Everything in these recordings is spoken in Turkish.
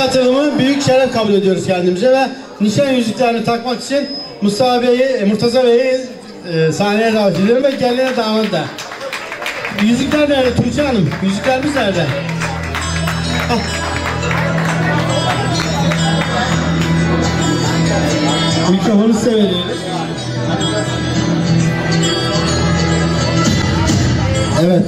katılımı büyük şeref kabul ediyoruz kendimize ve nişan yüzüklerini takmak için Murtaza Bey'i sahneye davet ediyorum ve geline davet da. Yüzükler nerede Tuğçe Hanım? Yüzüklerimiz nerede? Ah. Mikrofonu size veriyoruz. Evet.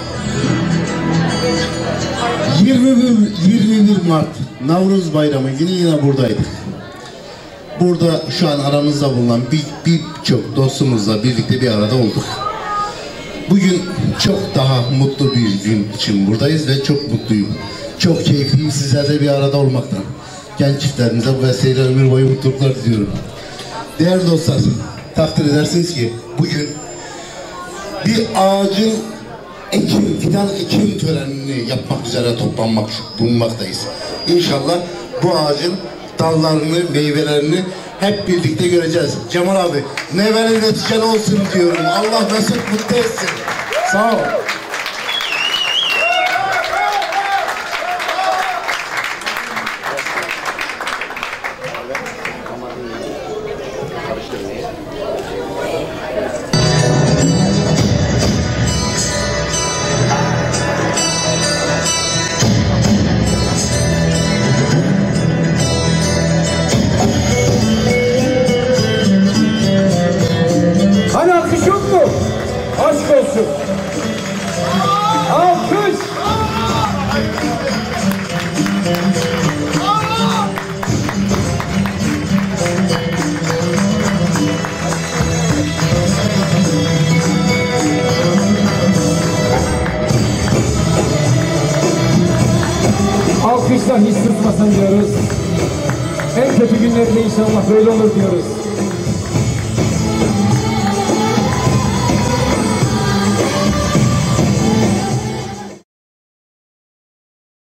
21 Mart Navruz Bayramı günü yine buradaydık. Burada şu an aramızda bulunan birçok dostumuzla birlikte bir arada olduk. Bugün çok daha mutlu bir gün için buradayız ve çok mutluyum. Çok keyifliyim sizlerle bir arada olmaktan. Genç çiftlerimize bu vesileyle ömür boyu mutluluklar diliyorum. Değerli dostlar, takdir edersiniz ki bugün bir ağacın fidan ekim törenini yapmak üzere bulunmaktayız. İnşallah bu ağacın dallarını, meyvelerini hep birlikte göreceğiz. Cemal abi, meyveli neticeli olsun diyorum. Allah nasip mutlu etsin. Sağ ol. Hani alkış yok mu? Aşk olsun. Alkış. Alkışla hiç tutmasın diyoruz. En kötü günlerde inşallah böyle olur diyoruz.